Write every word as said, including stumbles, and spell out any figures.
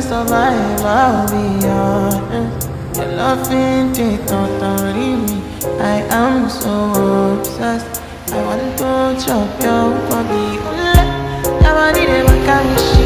survive, I'll be honest. Your loving it totally me. I am so obsessed. I want to chop your body. Your body never can